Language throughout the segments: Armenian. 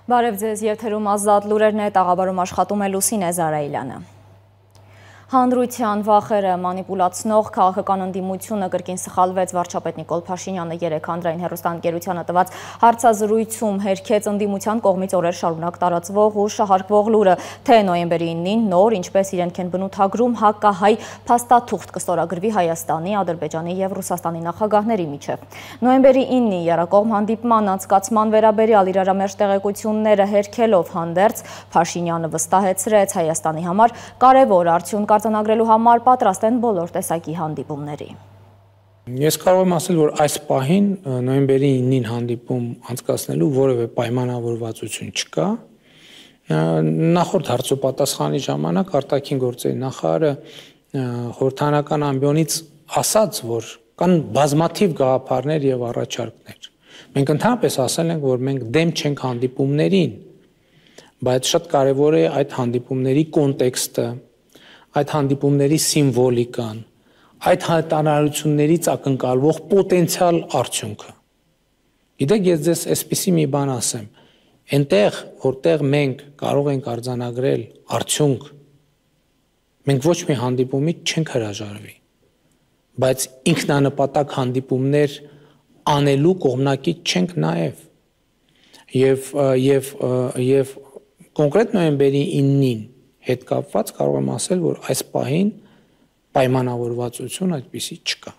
Բարև ձեզ, եթերում ազատ լուրերն է, տաղավարում աշխատում է Լուսինե Զարայելյանը։ Հանրության վախերը մանիպուլացնող քաղաքական ընդդիմությունը կրկին սխալվեց վարչապետ Նիկոլ Փաշինյանը երեկ հանրային հեռուստաընկերությանը տված հարցազրույցում հերքեց ընդդիմության կողմից օրեր շարունակ տարածվող ու շահարկվող լուրը, թե նոյեմբերի 9-ին նոր, ինչպես իրենք են բնութագրում, հակահայ փաստաթուղթ կստորագրվի Հայաստանի, Ադրբեջանի և Ռուսաստանի նախագահների միջև։ Նոյեմբերի 9-ի եռակողմ հանդիպման անցկացման վերաբերյալ իրարամերժ տեղեկությունները հերքելով հանդերձ, Փաշինյանը վստահեցրեց Հայաստանի համար կարևոր արդյունք արձանագրելու համար պատրաստ են բոլոր տեսակի հանդիպումների։ Ես կարող եմ ասել, որ այս պահին նոյեմբերի 9-ին հանդիպում անցկացնելու որևէ պայմանավորվածություն չկա։ Նախորդ հարցոպատասխանի ժամանակ արտաքին գործերի նախարարը խորհրդարանական ամբիոնից ասաց, որ կան բազմաթիվ գաղափարներ եւ առաջարկներ։ Մենք ընդհանրապես ասել ենք, որ մենք դեմ չենք հանդիպումներին, բայց շատ կարեւոր է այդ հանդիպումների կոնտեքստը, այդ հանդիպումների սիմվոլիկան, այդ հայտարարություններից ակնկալվող պոտենցիալ արդյունքը։ Գիտեք, ես ձեզ այսպիսի մի բան ասեմ, այնտեղ, որտեղ մենք կարող ենք արձանագրել արդյունք, մենք ոչ մի հանդիպումից չենք հրաժարվի, բայց ինքնանպատակ հանդիպումներ անելու կողմնակից չենք նաև։ Եվ կոնկրետ նոյեմբերի 9-ին հետ կապված կարող եմ ասել, որ այս պահին պայմանավորվածություն այդպիսի չկա։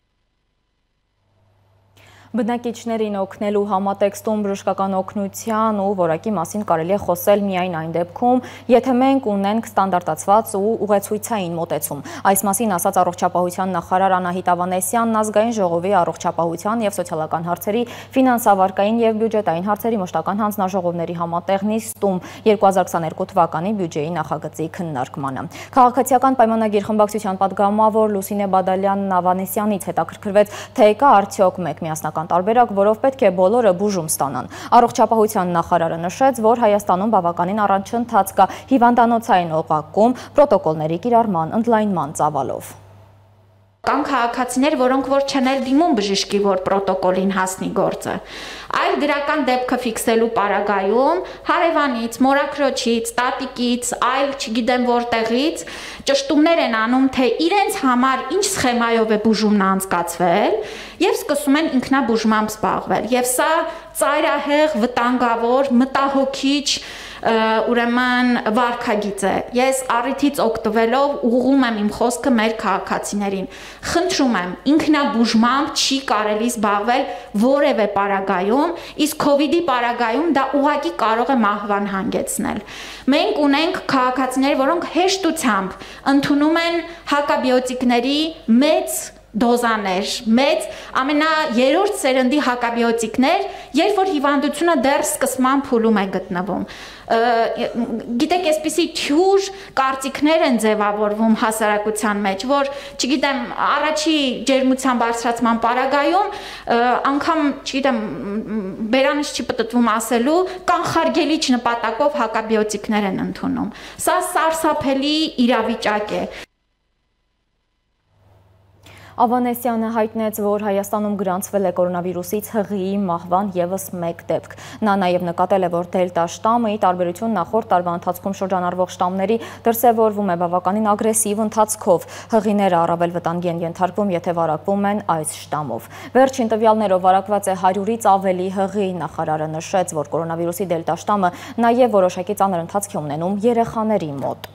Բնակիչներին օգնելու համատեքստում բժշկական օգնության ու որակի մասին կարելի է խոսել միայն այն դեպքում, եթե մենք ունենք ստանդարտացված ու ուղեցույցային մոտեցում։ Այս մասին ասաց առողջապահության նախարար Անահիտ Ավանեսյանն ազգային ժողովի առողջապահության և սոցիալական հարցերի, ֆինանսավարկային և բյուջետային հարցերի մշտական հանձնաժողովների համատեղ նիստում 2022 թվականի բյուջեի նախագծի քննարկմանը։ Քաղաքացիական պայմանագիր խմբակցության պատգամավոր Լուսինե Բադալյանն Ավանեսյանից հետաքրքրվեց, թե կա արդյոք մեկ միասնական տարբերակ, որով պետք է բոլորը բուժում ստանան։ Առողջապահության նախարարը նշեց, որ Հայաստանում բավականին առաջընթաց կա հիվանդանոցային օղակում պրոտոկոլների կիրառման ընդլայնման ծավալով։ Կան քաղաքացիներ, որոնք որ չեն դիմում բժշկի, որ պրոտոկոլին հասնի գործը, այլ դրական դեպքը ֆիքսելու պարագայում հարևանից, մորաքրոջից, տատիկից, այլ չգիտեմ որտեղից ճշտումներ են անում, թե իրենց համար ինչ սխեմայով է բուժումն անցկացվել եւ սկսում են ինքնաբուժմամբ զբաղվել։ Եվ սա ծայրահեղ, վտանգավոր, մտահոգիչ ուրեմն վարքագիծ է։ Ես առիթից օգտվելով ուղղում եմ իմ խոսքը մեր քաղաքացիներին։ Խնդրում եմ, ինքնաբուժմամբ չի կարելի զբաղվել որևէ պարագայում, իսկ COVID-ի պարագայում դա ուղղակի կարող է մահվան հանգեցնել։ Մենք ունենք քաղաքացիներ, որոնք հեշտությամբ ընդունում են հակաբիոտիկների մեծ դոզաներ, մեծ ամենաերորդ սերնդի հակաբիոտիկներ, երբ որ հիվանդությունը դեռ սկսման փուլում է գտնվում։ Գիտեք, այսպիսի թյուր կարծիքներ են ձևավորվում հասարակության մեջ, որ, չգիտեմ, առաջի ջերմության բարձրացման պարագայում անգամ, չգիտեմ, բերանից չի պտտվում ասելու, կանխարգելիչ նպատակով հակաբիոտիկներ են ընդունում։ Սա սարսափելի իրավիճակ է։ Ավանեսյանը հայտնեց, որ Հայաստանում գրանցվել է կորոնավիրուսից հղիի մահվան ևս մեկ դեպք։ Նա նաև նկատել է, որ դելտա շտամը ի տարբերություն նախորդ տարվա ընթացքում շրջանառվող շտամների դրսևորվում է բավականին ագրեսիվ ընթացքով։ Հղիները առավել վտանգի են ենթարկվում, եթե վարակվում են այս շտամով։ Վերջին տվյալներով վարակված է 100-ից ավելի հղի։ Նախարարը նշեց, որ կորոնավիրուսի դելտա շտամը նաև որոշակի ծանր ընթացք է ունենում երեխաների մոտ։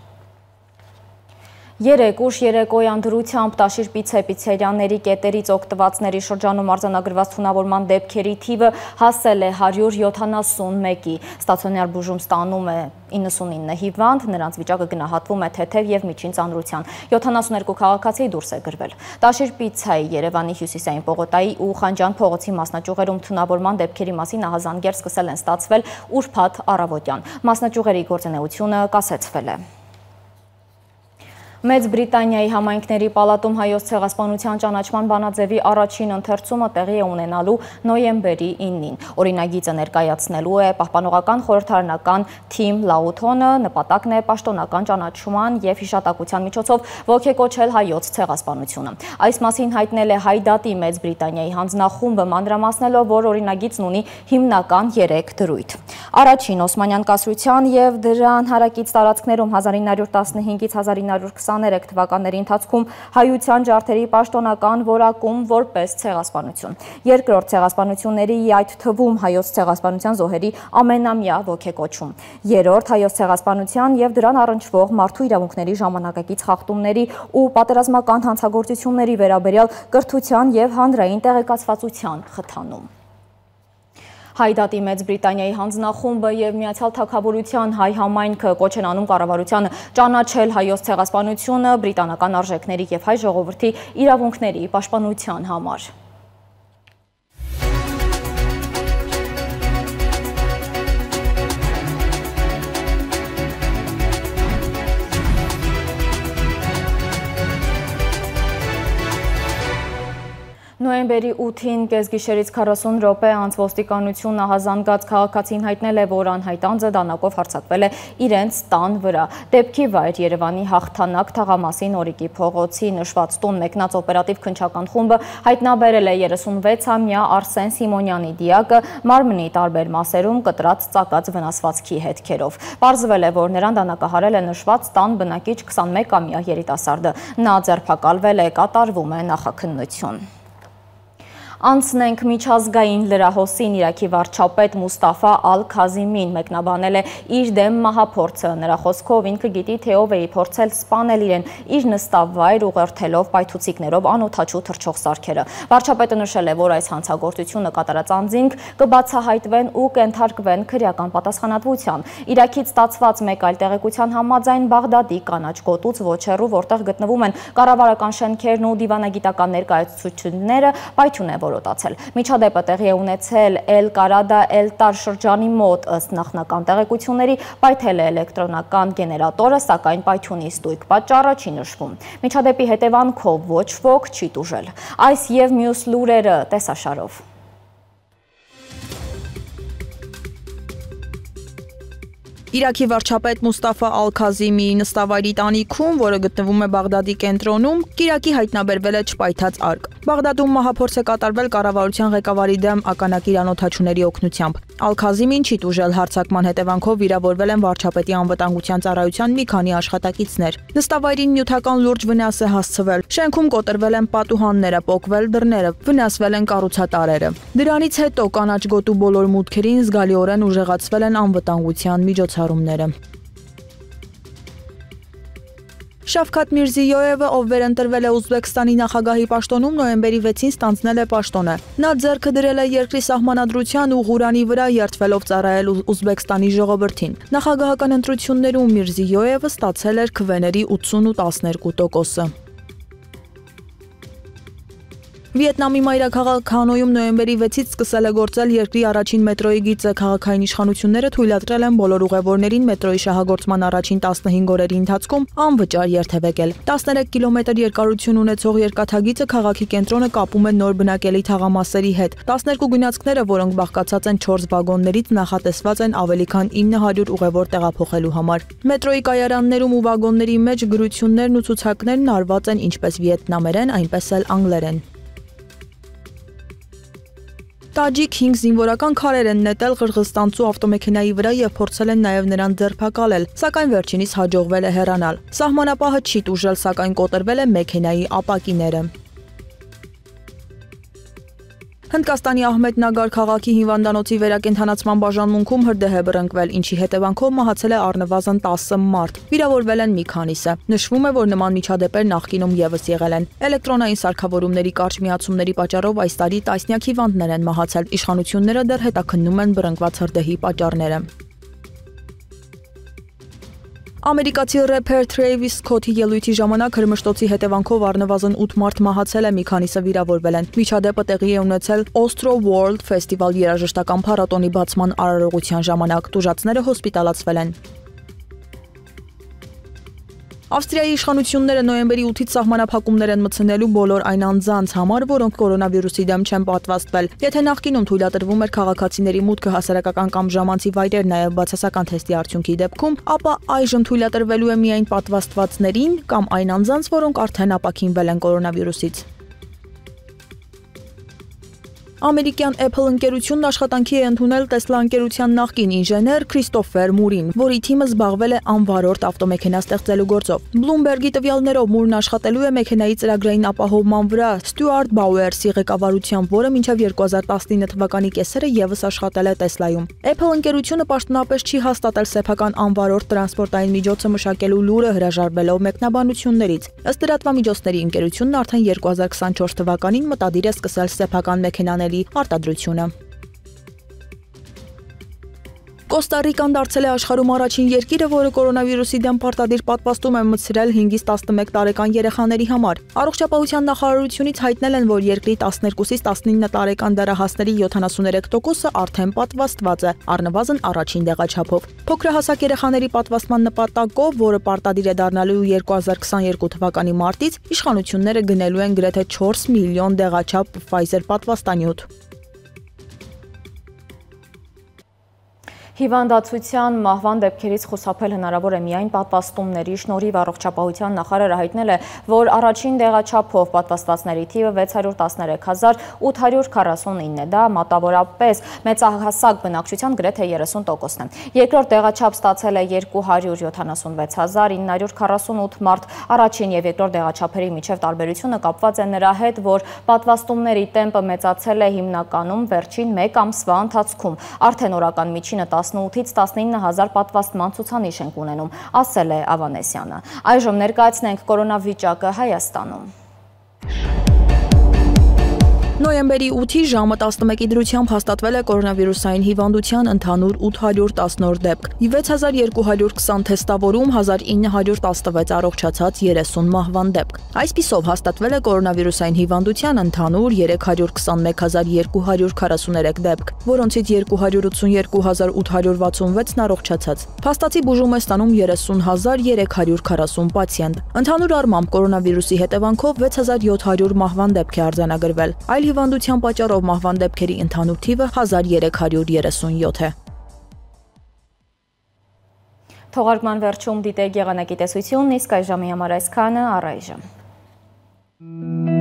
Երեկ ուշ երեկոյան դրությամբ Տաշիր պիցերիաների կետերից օգտվածների շրջանում արձանագրված թունավորման դեպքերի թիվը հասել է 171-ի։ Ստացիոնար բուժում ստանում է 99 հիվանդ, նրանց վիճակը գնահատվում է թեթև և միջին ծանրության։ 72 քաղաքացի դուրս է գրվել։ Տաշիր պիցայի, Երևանի հյուսիսային պողոտայի ու Խանջան փողոցի մասնաճյուղերում թունավորման դեպքերի մասին ահազանգեր սկսել են ստացվել ուրբաթ առավոտյան։ Մասնաճյուղերի գործունեությունը կասեցվել է։ Մեծ Բրիտանիայի համայնքների պալատում հայոց ցեղասպանության ճանաչման բանաձևի առաջին ընթերցումը տեղի է ունենալու նոյեմբերի 9-ին։ Օրինագիծը ներկայացնելու է պահպանողական խորհրդարանական Թիմ Լաութոնը, նպատակն է պաշտոնական ճանաչման և հիշատակության միջոցով ոգեկոչել հայոց ցեղասպանությունը։ Այս մասին հայտնել է Հայ դատի Մեծ Բրիտանիայի հանձնախումբը, մանրամասնելով, որ օրինագիծն ունի հիմնական 3 դրույթ։ Առաջին Օսմանյան կայսրության և դրան հարակից տարածքներում 1915-ից 1923 թվականների ընթացքում հայության ջարդերի պաշտոնական որակում որպես ցեղասպանություն։ Երկրորդ ցեղասպանությունների, այդ թվում հայոց ցեղասպանության զոհերի ամենամյա ոգեկոչում։ Երրորդ հայոց ցեղասպանության և դրան առնչվող մարդու իրավունքների ժամանակակից խախտումների ու պատերազմական հանցագործությունների վերաբերյալ կրթության և հանրային տեղեկացվածության խթանում։ Հայ դատի Մեծ Բրիտանիայի հանձնախումբը և Միացյալ Թագավորության հայ համայնքը կոչ են անում կառավարությանը ճանաչել հայոց ցեղասպանությունը բրիտանական արժեքների և հայ ժողովրդի իրավունքների պաշտպանության համար։ Նոյեմբերի 8-ին կեսգիշերից 40 րոպե անց ոստիկանությունը ահազանգած քաղաքացին հայտնել է, որ անհայտ անձը դանակով հարձակվել է իրենց տան վրա։ Դեպքի վայր Երևանի Հաղթանակ թաղամասի Նորիկի փողոցի նշված տուն մեկնած օպերատիվ քննչական խումբը հայտնաբերել է 36-ամյա Արսեն Սիմոնյանի դիակը մարմնի տարբեր մասերում կտրած ծակած վնասվածքի հետքերով։ Պարզվել է, որ նրան դանակահարել է նշված տան բնակիչ 21-ամյա երիտասարդը։ Նա ձերբակալվել է, կատարվում է նախաքննություն։ Անցնենք միջազգային լրահոսին։ Իրաքի վարչապետ Մուստաֆա Ալ-Քազիմին մեկնաբանել է իր դեմ մահափորձը։ Նրա խոսքով ինքը գիտի, թե ով է փորձել սպանել իրեն իր նստավայր ուղերթելով պայթուցիկներով անօդաչու թռչող սարքերը։ Վարչապետը նշել է, որ այս հանցագործությունը կատարած անձինք կբացահայտվեն ու կենթարկվեն քրեական պատասխանատվության։ Իրաքից ստացված մեկ այլ տեղեկության համաձայն Բաղդադի կանաչ գոտուց ոչ հեռու, որտեղ գտնվում են կառավարական շենքերն ու դիվանագիտական ներկայացությունները, պայթյուն է որոտացել։ Միջադեպը տեղի է ունեցել Էլ-Կարադա Էլ-Տար շրջանի մոտ, ըստ նախնական տեղեկությունների պայթել է էլեկտրոնական գեներատորը, սակայն պայթյունի ստույգ պատճառը չի նշվում։ Միջադեպի հետևանքով ոչ ոք չի տուժել։ Այս և մյուս լուրերը տեսաշարով։ Իրաքի վարչապետ Մուստաֆա Ալ-Քազիմիի նստավայրի տանիքում, որը գտնվում է Բաղդադի կենտրոնում, կիրակի հայտնաբերվել է չպայթած արկ։ Բաղդադում մահափորձ է կատարվել կառավարության ղեկավարի դեմ ականակիր անօդաչուների օգնությամբ։ Ալ-Քազիմին չի տուժել, հարձակման հետևանքով վիրավորվել են վարչապետի անվտանգության ծառայության մի քանի աշխատակիցներ։ Նստավայրին նյութական լուրջ վնաս է հասցվել։ Շենքում կոտրվել են պատուհանները, պոկվել դռները, վնասվել են կառուցատարերը։ Դրանից հետո կանաչ գոտու բոլոր մուտքերին զգալիորեն ուժեղացվել են անվտանգության միջոցառումները։ Շավքաթ Միրզիյոևը, ով վերընտրվել է Ուզբեկստանի նախագահի պաշտոնում, նոյեմբերի 6-ին ստանձնել է պաշտոնը։ Նա ձեռքը դրել է երկրի սահմանադրության ու Ղուրանի վրա երդվելով ծառայել Ուզբեկստանի ժողովրդին։ Նախագահական ընտրություններում Միրզիյոևը ստացել էր քվեների 80-12%։ Վիետնամի մայրաքաղաք Հանոյում նոյեմբերի 6-ից սկսել է գործել երկրի առաջին մետրոյի գիծը։ Քաղաքային իշխանությունները թույլատրել են բոլոր ուղևորներին մետրոյի շահագործման առաջին 15 օրերի ընթացքում անվճար երթևեկել։ 13 կիլոմետր երկարություն ունեցող երկաթագիծը քաղաքի կենտրոնը կապում է նոր բնակելի թաղամասերի հետ։ 12 գնացքները, որոնք բաղկացած են 4 վագոններից, նախատեսված են ավելի քան 900 ուղևոր տեղափոխելու համար։ Մետրոյի կայարաններում ու վագոնների մեջ գրություններն ու ցուցակներն արված են ինչպես վիետնամերեն, այնպես էլ անգլերեն։ Տաջիկ 5 զինվորական քարեր են նետել Ղրղստանցու ավտոմեքենայի վրա և փորձել են նաև նրան ձերբակալել, սակայն վերջինիս հաջողվել է հեռանալ։ Սահմանապահը չի տուժել, սակայն կոտրվել է մեքենայի ապակիները։ Հնդկաստանի Ահմեդնագար քաղաքի հիվանդանոցի վերակենդանացման բաժանմունքում հրդեհ է բռնկվել, ինչի հետևանքով մահացել է առնվազն 10 մարդ։ Վիրավորվել են մի քանիսը։ Նշվում է, որ նման միջադեպեր նախկինում ևս եղել են։ Էլեկտրոնային սարքավորումների կարճ միացումների պատճառով այս տարի տասնյակ հիվանդներ են մահացել։ Իշխանությունները դեռ հետաքննում են բռնկված հրդեհի պատճառները։ Ամերիկացի рэփեր Թրեյվիս Սքոթի ելույթի ժամանակ հրմշտոցի հետևանքով առնվազն 8 մարդ մահացել է, մի քանիսը վիրավորվել են։ Միջադեպը տեղի է ունեցել Ostro World ֆեստիվալ երաժշտական փառատոնի բացման արարողության ժամանակ։ Տուժածները հոսպիտալացվել են։ Ավստրիայի իշխանությունները նոյեմբերի 8-ից սահմանափակումներ են մտցնելու բոլոր այն անձանց համար, որոնք կորոնավիրուսի դեմ չեն պատվաստվել։ Եթե նախկինում թույլատրվում էր քաղաքացիների մուտքը հասարակական կամ ժամանցի վայրեր, նաև բացասական թեստի արդյունքի դեպքում, ապա այժմ թույլատրվելու է միայն պատվաստվածներին կամ այն անձանց, որոնք արդեն ապաքինվել են կորոնավիրուսից։ Ամերիկյան Apple ընկերությունն աշխատանքի է ընդունել Tesla ընկերության նախկին ինժեներ Քրիստոֆեր Մուրին, որի թիմը զբաղվել է անվարորդ ավտոմեքենա ստեղծելու գործով։ Bloomberg-ի տվյալներով Մուրն աշխատելու է մեքենայի ծրագրային ապահովման վրա Ստյուարտ Բաուերսի ղեկավարությամբ, որը մինչև 2019 թվականի կեսերը եւս աշխատել է Tesla-ում։ Apple ընկերությունը պաշտոնապես չի հաստատել սեփական անվարորդ տրանսպորտային միջոցը մշակելու լուրը, հրաժարվելով մեկնաբանություններից։ Ըստ լրատվամիջոցների ընկերությունն արդեն 2024 թվականին մտադիր է սկսել սեփական մեքենաների արտադրությունը։ Կոստա Ռիկան դարձել է աշխարհում առաջին երկիրը, որը կորոնավիրուսի դեմ պարտադիր պատվաստում է մտցրել 5-ից 11 տարեկան երեխաների համար։ Առողջապահության նախարարությունից հայտնել են, որ երկրի 12-ից 19 տարեկան դեռահասների 73%-ը արդեն պատվաստված է, առնվազն առաջին դեղաչափով։ Փոքրահասակ երեխաների պատվաստման նպատակով, որը պարտադիր է դառնալու 2022 թվականի մարտից, իշխանությունները գնելու են գրեթե 4 միլիոն դեղաչափ Pfizer պատվաստանյութ։ Հիվանդացության մահվան դեպքերից խուսափել հնարավոր է միայն պատվաստումների շնորհիվ։ Առողջապահության նախարարը հայտնել է, որ առաջին դեղաչափով պատվաստվածների թիվը 613,849 է, դա մոտավորապես մեծահասակ բնակչության գրեթե 30%-ն է։ Երկրորդ դեղաչափ ստացել է 276,948 մարդ։ Առաջին եւ երկրորդ դեղաչափերի միջև տարբերությունը կապված է նրա հետ, որ պատվաստումների տեմպը մեծացել է հիմնականում վերջին 1 ամսվա ընթացքում։ Արդեն օրական միջինը 18-ից 19,000 պատվաստման ցուցանիշ ենք ունենում, ասել է Ավանեսյանը։ Այժմ ներկայացնենք կորոնավիճակը Հայաստանում։ Նոյեմբերի 8-ի ժամը 11-ի դրությամբ հաստատվել է կորոնավիրուսային հիվանդության ընդհանուր 810 դեպք, 6220 թեստավորում, 1916 առողջացած 30 մահվան դեպք։ Այսպիսով հաստատվել է կորոնավիրուսային հիվանդության ընդհանուր 321243 դեպք, որոնցից 282866-ն առողջացած։ Փաստացի բուժում է ստանում 30340 պացիենտ։ Ընդհանուր առմամբ կորոնավիրուսի հետևանքով 6700 մահվան դեպք է արձանագրվել։ Այլ հիվանդության պատճառով մահվան դեպքերի ընդհանուր թիվը 1337 է։ Թողարկման վերջում դիտեք եղանակի տեսությունն, իսկ այժմի համար այսքանը, առայժմ։